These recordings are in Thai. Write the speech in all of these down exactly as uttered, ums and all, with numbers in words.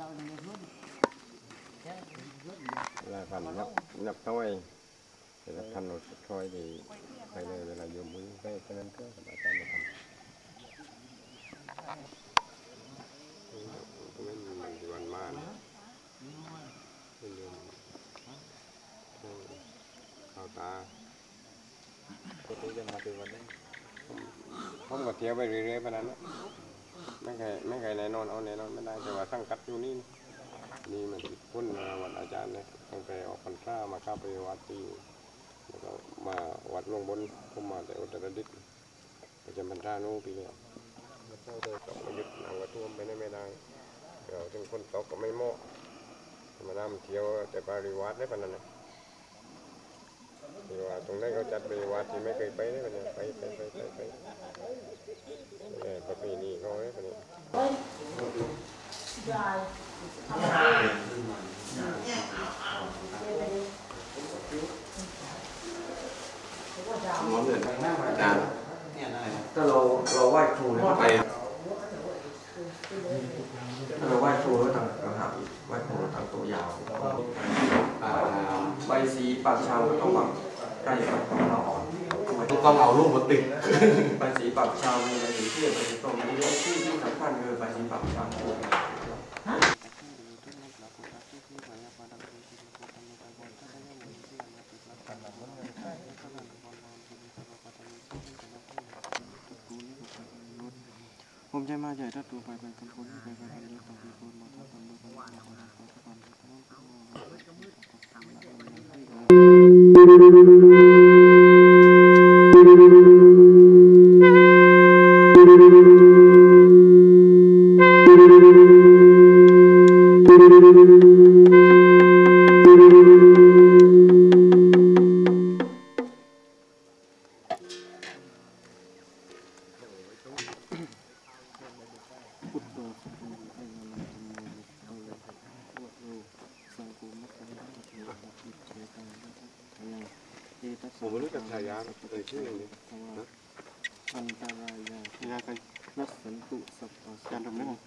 เวลาพันนับนับถ้อยเวลาพันเราถ้อยดีไปเลยเวลาโยมมือไปแค่นั้นก็อาจารย์จะทำไม่มีมันที่วันมาไม่โยมเข้าตาก็ต้องจะมาเป็นวันนี้ผมก็เที่ยวไปเรื่อยๆไปนั้นไม่เคยไม่เคยแน่นอนเอาแน่นอนไม่ได้แต่ว่าสังกัดอยู่นี่นี่มันพ้นมาวันอาจารย์เลยตั้งแต่ออกพรรษามาเข้าไปวัดที่แล้วก็มาวัดลงบนผมมาแต่อุตรดิตถ์ประจำพรรษาโน้ปีนี้เข้าเดินตกมายึดน้ำกระท่วมไปได้ไม่ได้เราถึงคนตกก็ไม่เหมาะมาน้ำเที่ยวแต่ปริวัติได้ปะนั่นนะที่ว่าตรงนั้นเขาจัดปริวัติที่ไม่เคยไปได้ปะเนี่ยไปไปไปไปไปเออประเพณีเขาได้ปะเนี่ยหมอเดือดอาจารย์ถ้าเราเราไหว้ครูเนี่ยไปถ้าเราไหว้ครูแล้วต่างต่างหากไหว้ครูต่างตัวยาวใบสีปากชาวก็ต้องแบบใกล้กับของเราอ่อนต้องเอาลูกมาติดใบสีปากชาวมีอะไรอยู่ที่ใบสีตรงนี้ที่ที่สำคัญคือใบสีปากชาวผมใจมาใหญ่ถ้าตัวไปไปกันคนไปไปกันเยอะต่อไปคนมาทำกันดูกันมาคนละคนละคนผมไม่รู้จักฉายาเลยชื่อนี้อันตรายายาใครนัสสันตุสัพพะการทำได้ไหม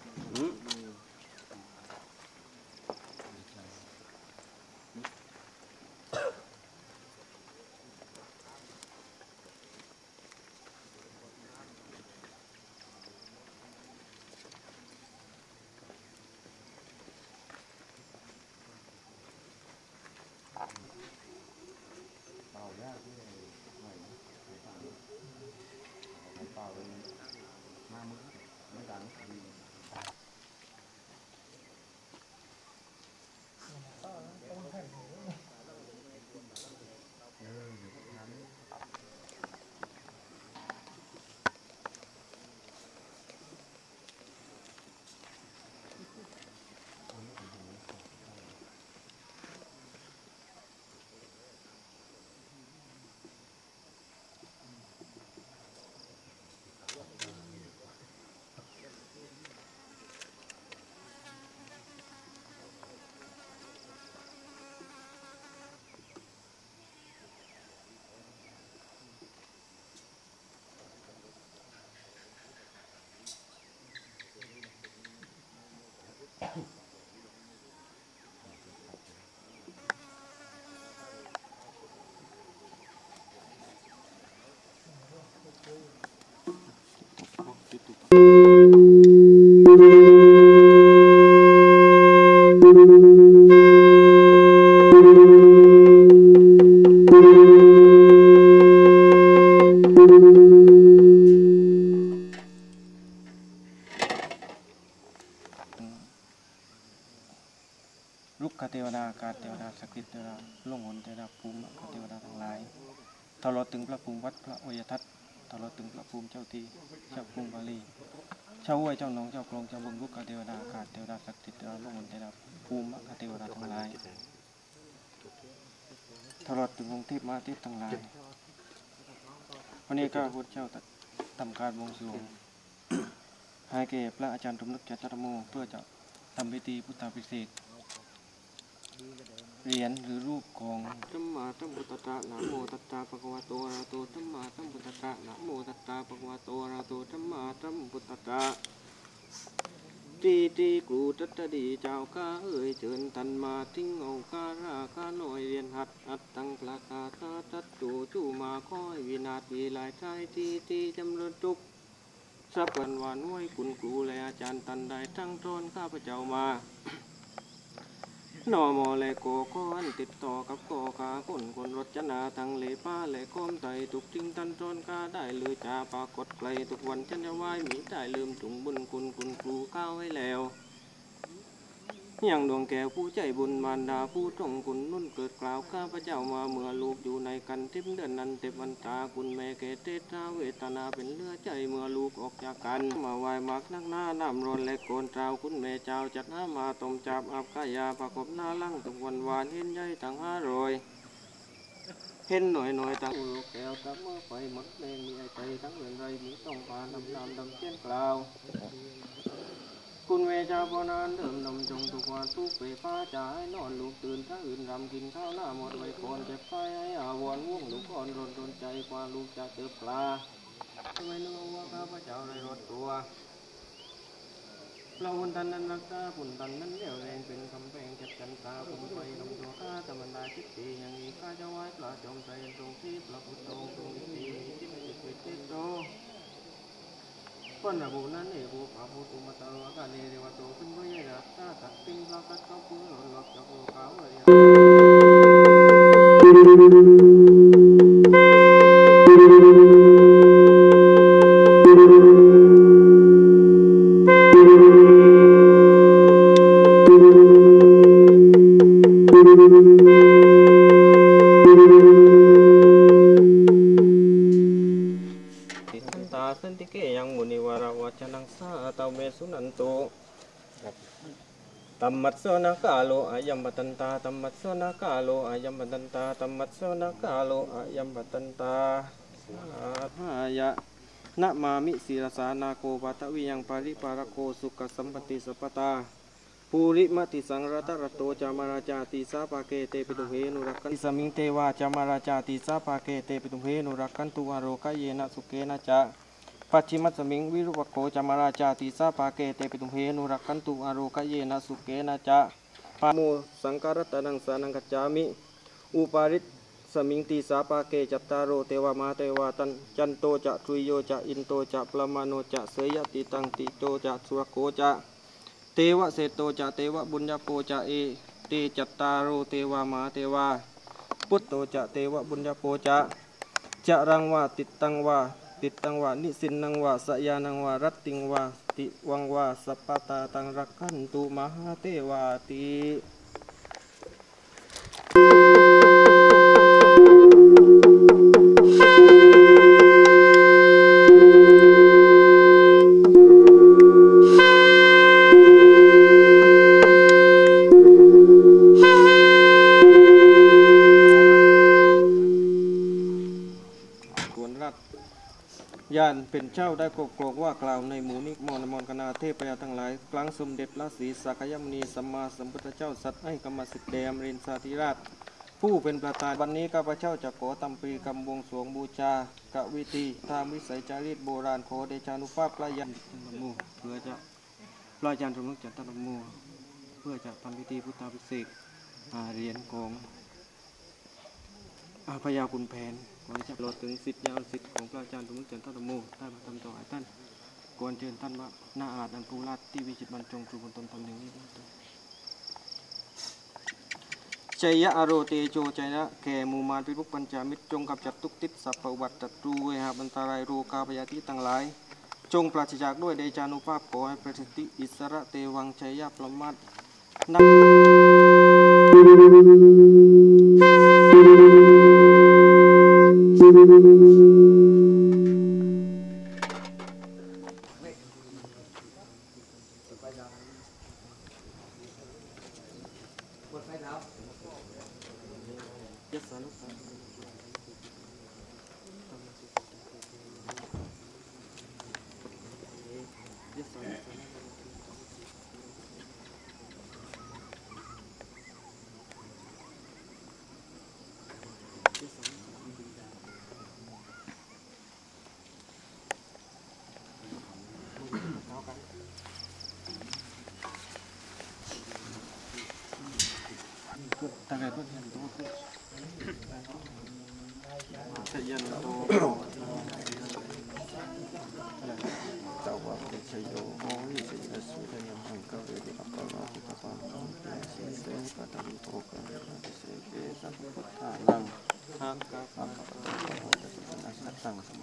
ลูกคเทวดาการเทวดาศักดิ์สิทธิ์เทวดาล่วงหนเทวดาภูมิเทวดาทั้งหลายตลอดถึงพระภูมิวัดพระอวยทัศน์ตลอดถึงพระภูมิเจ้าตีเจ้ากรุงบาลีเจ้าห้วยเจ้าหนองเจ้ากรองเจ้าบึงลูกคเทวดาการเทวดาศักดิ์สิทธิ์เทวดาล่วงหนเทวดาภูมิเทวดาทั้งหลายตลอดถึงองค์เทพมาเทพทั้งหลายวันนี้ก็พระเจ้าทำการบวงสรวงให้แก่พระอาจารย์สมนึกจันทรโมเพื่อจะทำพิธีพุทธาภิเษกเหรียญหรือรูปของธัมมาธัมพุทธะนะโมตัสสะภะคะวะโตอะระหะโตธัมมาธัมพุทธะนะโมตัสสะภะคะวะโตอะระหะโตธัมมาธัมพุทธะเจตีตีกูตัตดีเจ้าข้าเอ่ยเชิญท่านมาทิ้งเอาการาข้าหน่อยเรียนหัดอัดตั้งปลากาตาตัดจูจูมาคอยวินาทีหลายใจตีตีจำเริญทุกสับวันวานไว้คุณครูและอาจารย์ตันได้ทั้งทนข้าพเจ้ามา นอมอและโกก้อนติดต่อกับโกกาคนคนรถจนาทางเลป้าและก้มไตทุกทิ้งตันทนกาได้ลือจาปรากฏไกลทุกวันฉันจะไหว้มีได้ลืมถุงบุญคุณคุณครูก้าวไว้แล้วยังดวงแก้วผู้ใจบุญมารดาผู้ตรงคุณนุ่นเกิดกล่าวข้าพเจ้ามาเมื่อลูกอยู่ในกันทิพเดือนนั้นเทพวันตาคุณแม่เกเตตาเวทนาเป็นเลือใจเมื่อลูกออกจากกันมาไหว้มักนักหน้าน้ำร้อนและโกนเจ้าคุณแม่เจ้าจัดหามาต้มจับอับกายาประกบหน้าลั่งทุกวันวานเห็นใหญ่ทั้งห้าร้อยเห็นหน่อยหน่อยตั้งลูกแก้วตะเมื่อไฟหมดแรงมีไอใจทั้งเรือนไรมีต้องปานำนำดำเช่นกล่าวคุณเวชาพอนานเดิมนำจงทุกวันทุกเปฟ้าจ่ายนอนลูกตื่นถ้าอื่นรำกินข้าวหน้าหมดไว้ก่อนเจ็บไฟให้อาวรง่วงลูกอ่อนรนรนใจกว่าลูกจะเติบปลาทำไมนึกว่าข้าพเจ้าได้รดตัวเราบุญทันนั้นรักษาบุญทันนั้นเดี่ยวแรงเป็นคำแพงจัดกันตาบุญไปลำตัวข้าแต่มันได้คิดดีอย่างนี้ข้าจะไหว้ปลาจอมใจตรงที่พระพุทธองค์ทรงดีที่ไม่จิตเจตโตคนระบุนั้นเอบุปาภูตุมาตลอดกาลเนเรวโตขึ้นก็ยังรักษาตัดทิ้งเราตัดเขาพื้นหล่นหลอกจากโลกเขาเลยตาสันติเกยังมุนิวารวัชนังสาตาเมสุนันโตตัมมัสสนากาโลอายัมปตันตาตัมมัสสนากาโลอายัมปตันตาตัมมัสสนากาโลอายัมปตันตาสาธายะนะมามิศิรสานาโกปัตวิยังปาริปารโกสุขสัมปติสัพพตาภูริมติสังรัตรโตจามาราจาติสาปาเกเตปิตุเหนุรักขันติสมิงเทวาจามาราจาติสาปาเกเตปิตุเหนุรักขันตุวาโรกะเยนะสุเกนะจะปัจฉิมัสมิงวิรุปโคจามาราจาติสาปาเกเตปิตุเหนุรักขันตุวาโรกะเยนะสุเกนะจะปาโมสังการตนังสานังกัจจามิอุปาริตสมิงติสาปาเกจัตตารโรเทวามาเทวาตันจันโตจะทุยโยจะอินโตจะปลมาโนจะเสยติตังติโตจะสุรโคจะเทวะเสโตจะเทวะบุญญาโปจะเอเตจัตตารโรเทวามาเทวาพุทโตจะเทวะบุญญาโปจะจะรังวาติตังวาติตังวานิสินนังวาสยานังวารัตติงวาติวังวาสัพพตาตังรักขันตุมหาเทวาติญาณเป็นเจ้าได้กกรอกว่ากล่าวในหมู่นิมนต์มนต์คณาเทพยาทั้งหลายครั้งสมเด็จพระศรีสักยมุนีสัมมาสัมพุทธเจ้าสัตย์ให้กรรมสิทธิ์แด่อมรินทร์สาธิราชผู้เป็นประธานวันนี้ข้าพเจ้าจะขอทำปรีกรรมบวงสรวงบูชากวิธีตามวิสัยจารีตโบราณขอเดชานุภาพพระยันโมเพื่อจะพระยันสมนึกจัตตนโมเพื่อจะทำพิธีพุทธาภิเษกเหรียญของพญาคุณแผนขอให้รอถึงสิทธิ์ยาวสิทธิ์ของพระอาจารย์สมนึกจันทรโมได้มาทำต่อให้ท่านก่อนเชิญท่านว่าหน้าอาจอันภูราชที่วิจิตรบรรจงครูบนตนตนหนึ่งนี้ชัยยะอโรเตโจชัยยะแก่มูมานพิภพปัญจามิตรจงกับจัดทุกติศสัพพวัตตรูเวหาบันตารายโรกาพยาธิทั้งหลายจงปราศจากด้วยเดชานุภาพขอให้ประสิทธิอิสระเตวังชัยยะประมาทนัยัสสานุภาพยัสสานุภาพ Phật ta về Phật hiền tu sẽ dân tu tạo quả để xây dựng hối sẽ là sự thay nhầm hàng cao để được bảo lo của các con sẽ sẽ cả tâm tổ cả sẽ kế sát Phật thả năng hàng các pháp đã sát tăng sớm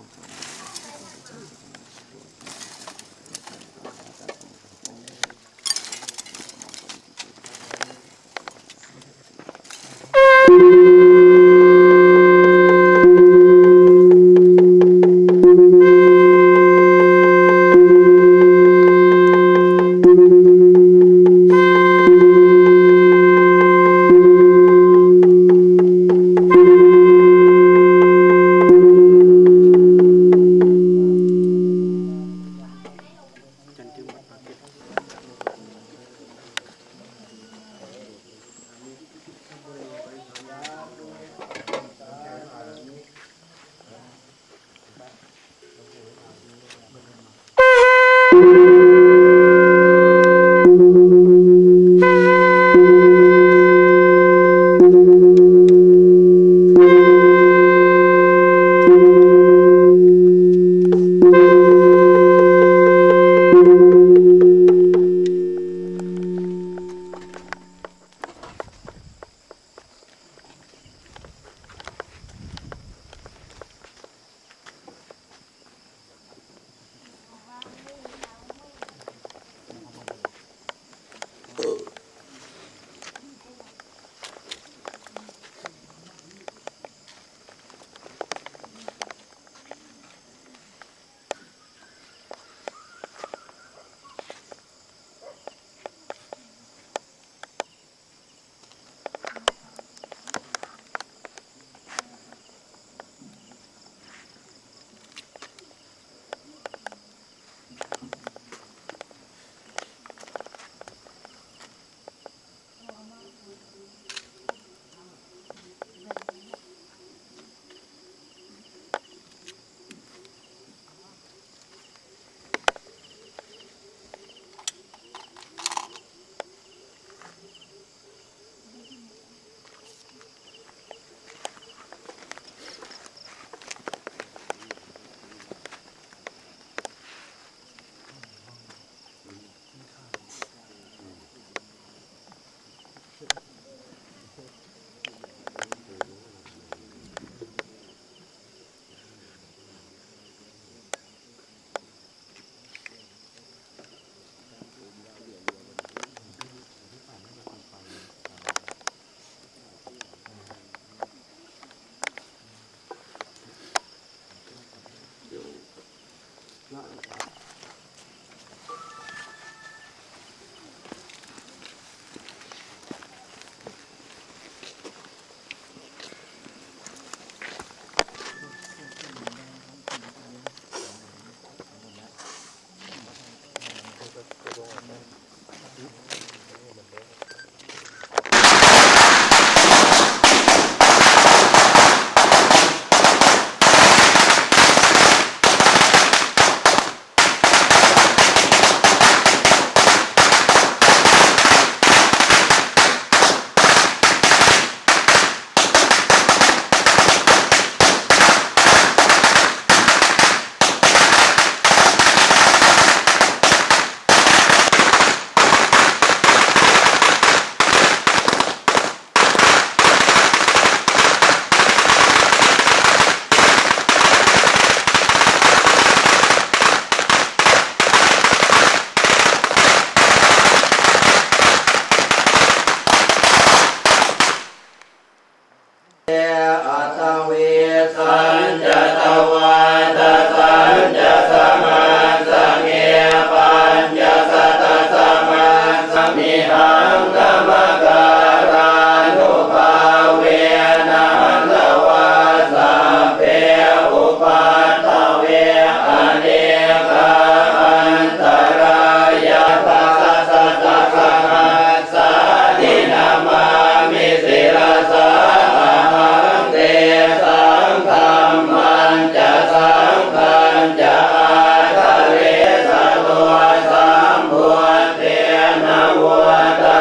วัฏ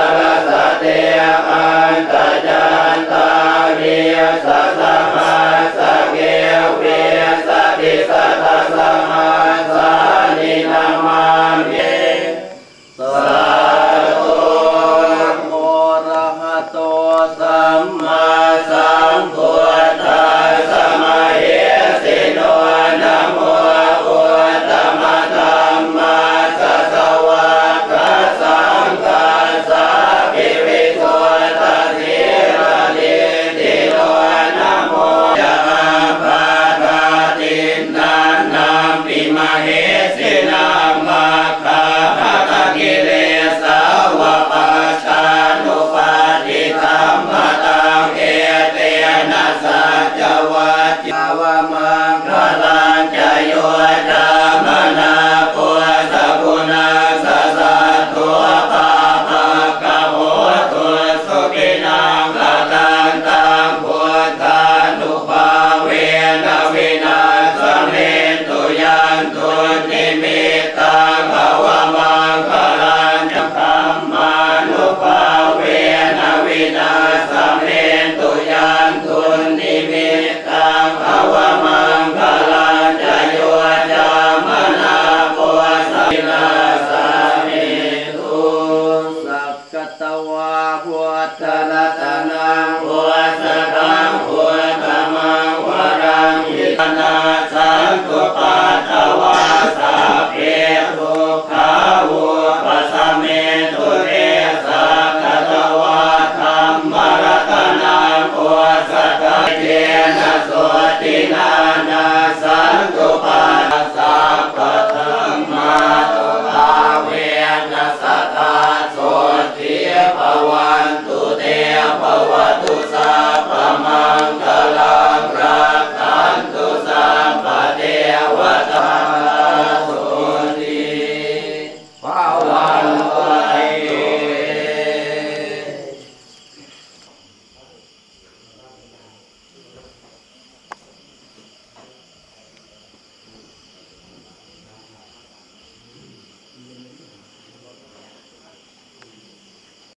ตนา